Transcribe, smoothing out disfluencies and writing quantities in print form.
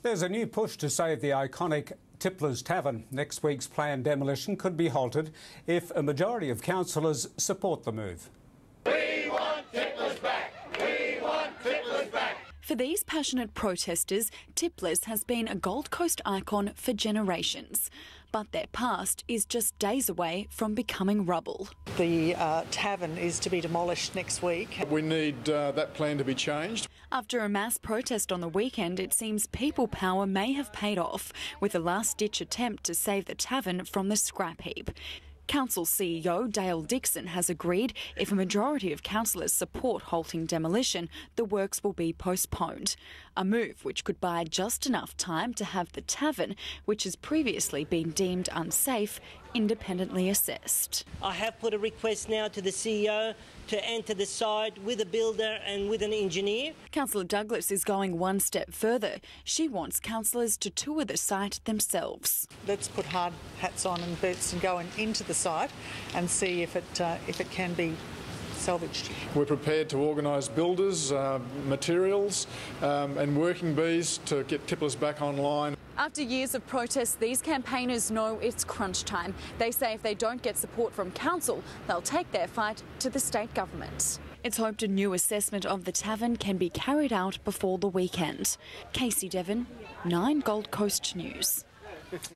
There's a new push to save the iconic Tipler's Tavern. Next week's planned demolition could be halted if a majority of councillors support the move. We want Tipler's back! We want Tipler's back! For these passionate protesters, Tipler's has been a Gold Coast icon for generations. But their past is just days away from becoming rubble. The tavern is to be demolished next week. We need that plan to be changed. After a mass protest on the weekend, it seems people power may have paid off with a last-ditch attempt to save the tavern from the scrap heap. Council CEO Dale Dixon has agreed if a majority of councillors support halting demolition, the works will be postponed. A move which could buy just enough time to have the tavern, which has previously been deemed unsafe, independently assessed. I have put a request now to the CEO to enter the site with a builder and with an engineer. Councillor Douglas is going one step further. She wants councillors to tour the site themselves. Let's put hard hats on and boots and go into the site and see if it can be salvaged. We're prepared to organise builders, materials and working bees to get Tipler's back online. After years of protests, these campaigners know it's crunch time. They say if they don't get support from council, they'll take their fight to the state government. It's hoped a new assessment of the tavern can be carried out before the weekend. Casey Devon, 9 Gold Coast News.